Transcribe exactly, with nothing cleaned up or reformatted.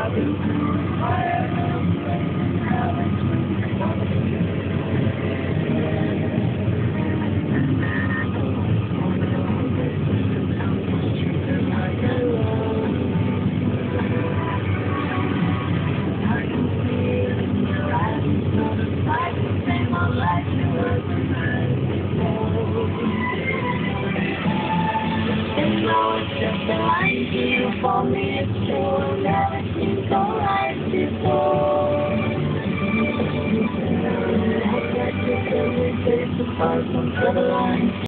Just a line to you for me, it's true. Never seemed so right before. I got to feel this, it's a far from the line.